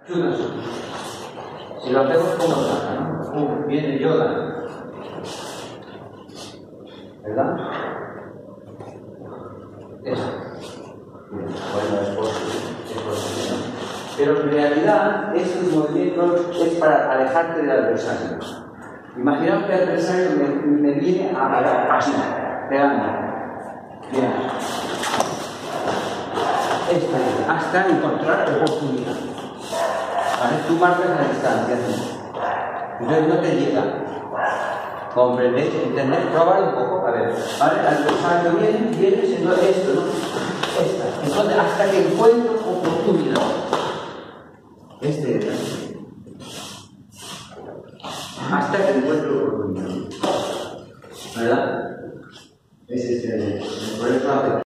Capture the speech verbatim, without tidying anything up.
Si lo hacemos como Yoda, ¿no? Uh, viene Yoda. ¿Verdad? Eso. Bien, bueno, es posible, ¿no? Pero en realidad, estos movimientos es para alejarte del adversario. Imaginaos que el adversario me, me viene a pegar así, pegando. Bien. Esta es, hasta encontrar oportunidad. ¿Vale? Tú marcas la distancia. Entonces no te llega. ¿Comprendéis? ¿Entendéis? Probar un poco. A ver. ¿Vale? El adversario viene, viene siendo esto, ¿no? Esta. Entonces, hasta que encuentro oportunidad.